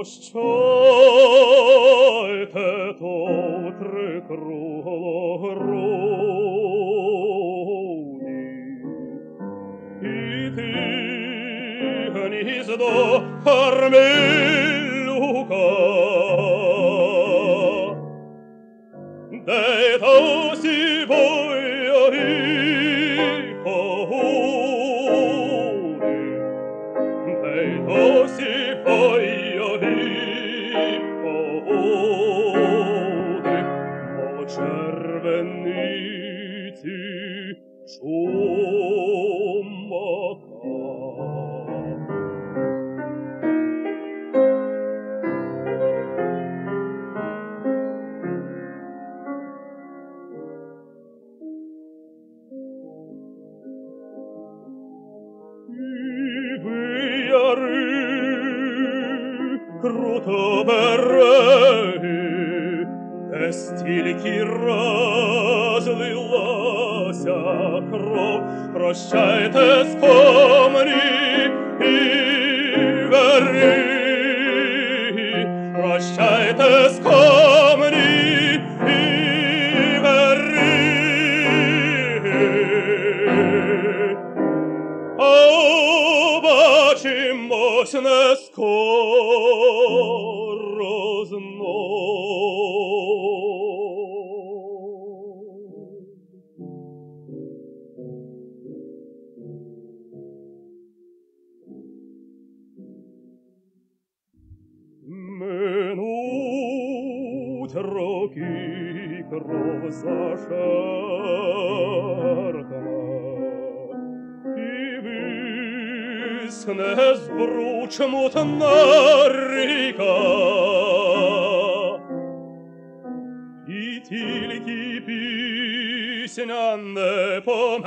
Прощайте, товтри круглогруді, і ти, гніздо Кармелюка, де то сівої погуди, де то сівої погуди, мов червениці чумака. Круто береги, де стільки розлилася кров, прощайте скомні і береги, прощайте скомні і береги. Побачимось не скоро знов. Минуть роки, кров зашаркана, не збруч мутна ріка, і тільки пісня не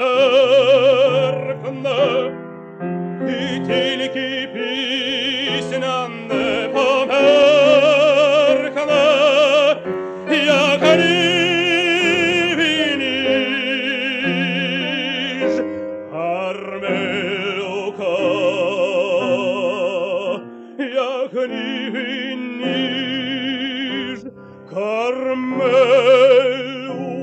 померкне, і тільки пісня не померкне, як ніж Кармелюка. Ніж Кармелюка.